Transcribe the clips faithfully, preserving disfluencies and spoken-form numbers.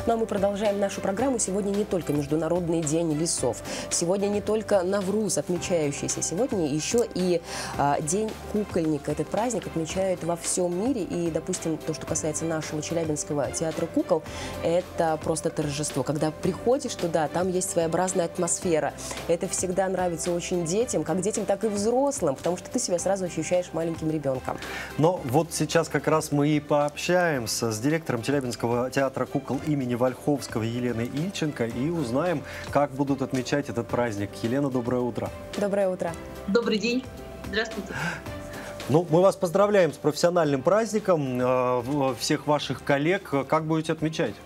Ну а мы продолжаем нашу программу. Сегодня не только Международный день лесов, сегодня не только Навруз, отмечающийся, сегодня еще и а, День кукольника. Этот праздник отмечают во всем мире. И, допустим, то, что касается нашего Челябинского театра кукол, это просто торжество. Когда приходишь туда, там есть своеобразная атмосфера. Это всегда нравится очень детям, как детям, так и взрослым, потому что ты себя сразу ощущаешь маленьким ребенком. Но вот сейчас как раз мы и пообщаемся с директором Челябинского театра кукол имени Вольховского Еленой Ильченко и узнаем, как будут отмечать этот праздник. Елена, доброе утро. Доброе утро. Добрый день. Здравствуйте. Ну, мы вас поздравляем с профессиональным праздником, э, всех ваших коллег. Как будете отмечать?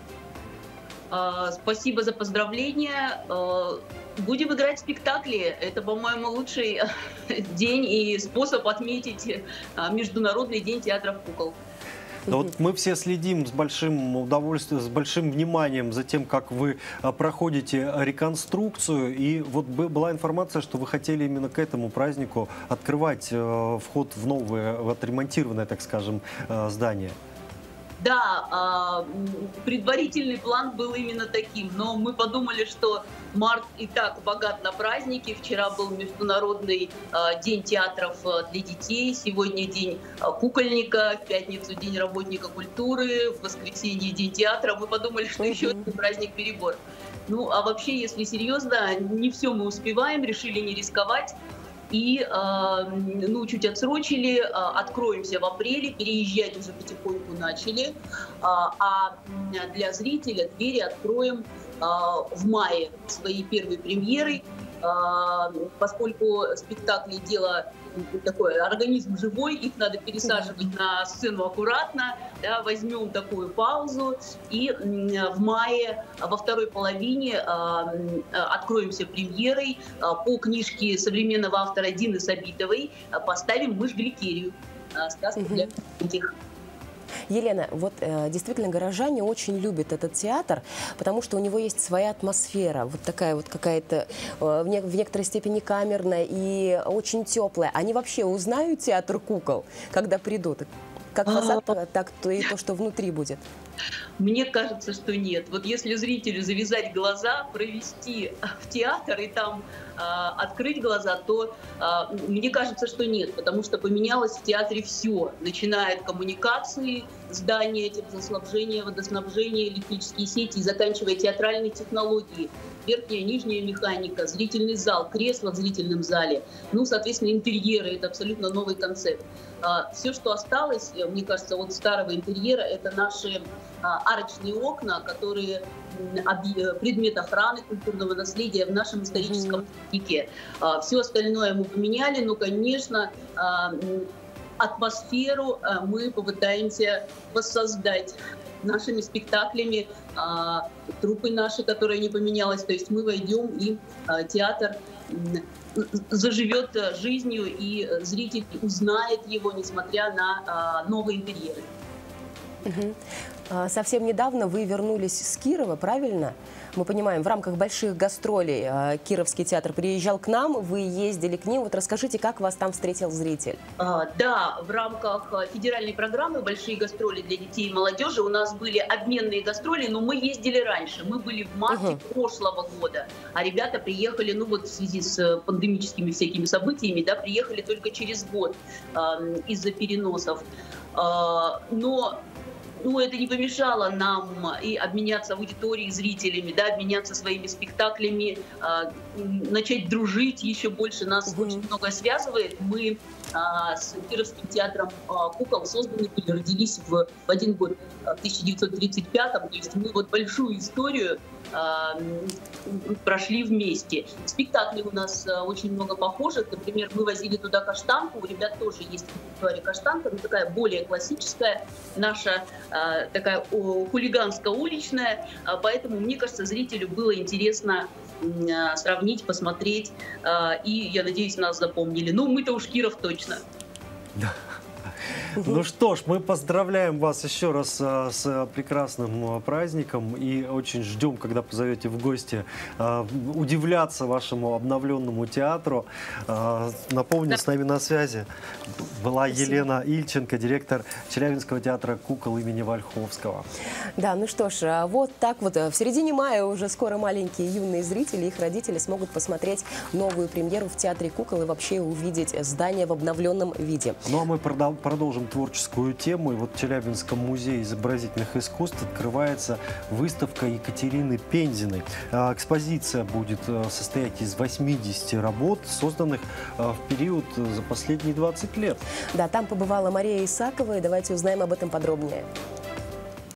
Uh, спасибо за поздравления. Uh, будем играть спектакли. Это, по-моему, лучший день и способ отметить uh, Международный день театров кукол. Но вот мы все следим с большим удовольствием, с большим вниманием за тем, как вы проходите реконструкцию. И вот была информация, что вы хотели именно к этому празднику открывать э, вход в новое, в отремонтированное, так скажем, э, здание. Да, предварительный план был именно таким, но мы подумали, что март и так богат на праздники. Вчера был Международный день театров для детей, сегодня день кукольника, в пятницу день работника культуры, в воскресенье день театра. Мы подумали, что еще один праздник перебор. Ну, а вообще, если серьезно, не все мы успеваем, решили не рисковать. И, ну, чуть отсрочили, откроемся в апреле, переезжать уже потихоньку начали, а для зрителя двери откроем в мае своей первой премьерой, поскольку спектакли — дело такое, организм живой, их надо пересаживать на сцену аккуратно, да, возьмем такую паузу и в мае, во второй половине откроемся премьерой по книжке современного автора Дины Сабитовой, поставим «Мышь Гликерию», сказку для маленьких. Елена, вот э, действительно горожане очень любят этот театр, потому что у него есть своя атмосфера, вот такая вот какая-то э, в, не, в некоторой степени камерная и очень теплая. Они вообще узнают театр кукол, когда придут? Как фасад, так то и то, что внутри будет. Мне кажется, что нет. Вот если зрителю завязать глаза, провести в театр и там э, открыть глаза, то э, мне кажется, что нет, потому что поменялось в театре все, начиная от коммуникации, здания, теплоснабжения, водоснабжения, электрические сети, и заканчивая театральной технологией. Верхняя, нижняя механика, зрительный зал, кресла в зрительном зале, ну, соответственно, интерьеры — это абсолютно новый концепт. Все, что осталось, мне кажется, от старого интерьера, это наши арочные окна, которые предмет охраны культурного наследия в нашем историческом тупике. Все остальное мы поменяли, но, конечно, атмосферу мы попытаемся воссоздать нашими спектаклями, труппой нашей, которая не поменялась. То есть мы войдем, и театр заживет жизнью, и зритель узнает его, несмотря на новые интерьеры. Угу. Совсем недавно вы вернулись с Кирова, правильно? Мы понимаем, в рамках больших гастролей Кировский театр приезжал к нам, вы ездили к ним. Вот расскажите, как вас там встретил зритель? Да, в рамках федеральной программы «Большие гастроли для детей и молодежи» у нас были обменные гастроли, но мы ездили раньше. Мы были в марте угу. прошлого года, а ребята приехали, ну вот в связи с пандемическими всякими событиями, да, приехали только через год э, из-за переносов. Э, но... Ну, это не помешало нам и обменяться аудиторией, зрителями, да, обменяться своими спектаклями, э, начать дружить еще больше. Нас mm-hmm. очень много связывает. Мы э, с Кировским театром э, кукол созданы были, родились в, в один год, в тысяча девятьсот тридцать пятом. То есть мы вот большую историю э, прошли вместе. Спектаклей у нас э, очень много похожих. Например, мы возили туда каштанку. У ребят тоже есть репертуаре каштанка, но такая более классическая, наша такая хулиганско-уличная, поэтому, мне кажется, зрителю было интересно сравнить, посмотреть, и, я надеюсь, нас запомнили. Ну, мы-то уж Киров точно. Ну что ж, мы поздравляем вас еще раз а, с прекрасным а, праздником и очень ждем, когда позовете в гости а, удивляться вашему обновленному театру. А, напомню, с нами на связи была Спасибо. Елена Ильченко, директор Челябинского театра кукол имени Вольховского. Да, ну что ж, вот так вот в середине мая уже скоро маленькие юные зрители, их родители смогут посмотреть новую премьеру в Театре кукол и вообще увидеть здание в обновленном виде. Ну а мы продол- продолжим творческую тему. И вот в Челябинском музее изобразительных искусств открывается выставка Екатерины Пензиной. А, Экспозиция будет а, состоять из восьмидесяти работ, созданных а, в период а, за последние двадцать лет. Да, там побывала Мария Исакова, и давайте узнаем об этом подробнее.